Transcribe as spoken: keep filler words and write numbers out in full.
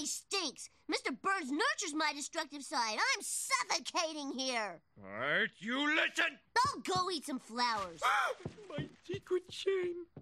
place stinks. Mister Burns nurtures my destructive side. I'm suffocating here. Art, you listen! I'll go eat some flowers. My secret chain.